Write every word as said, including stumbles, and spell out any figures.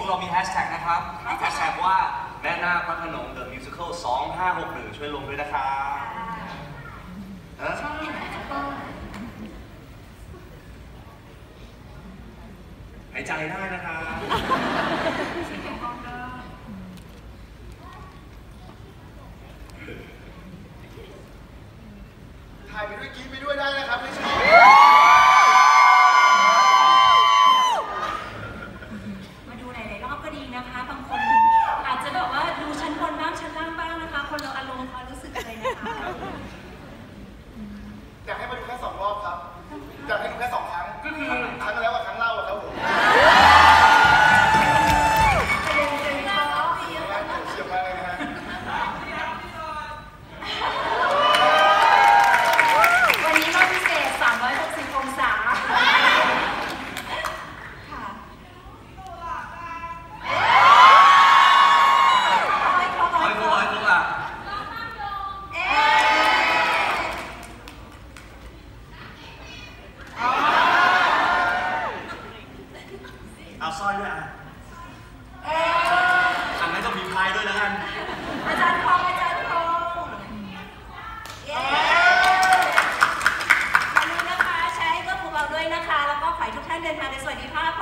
กเรามีแฮชแท็กนะครับแฮชแท็กว่าแม่นาคพระโขนง The Musical สองห้าหกหนึ่งช่วยลงด้วยนะครับใช่หายใจได้นะครับถ่ายไปด้วยกินไปด้วยได้นะครับไม่ใช่มาดูหลายๆรอบก็ดีนะคะบางคนอาจจะแบบว่าดูชั้นบนบ้างชั้นล่างบ้างนะคะคนเราอารมณ์ความรู้สึกอะไรนะคะอยากให้มาดูแค่สองรอบครับอยากให้ดูแค่สองครั้งก็คือครั้งแล้วกับครั้งเล่าครับผมเอาสร้อยด้วยอ่ะทำให้ต้องมีพายด้วยแล้วกันอาจารย์พงษ์อาจารย์พงษ์เย้อย่าลืมนะคะใช้เพื่อพวกเราด้วยนะคะแล้วก็ขอให้ทุกท่านเดินทางในสวัสดิภาพ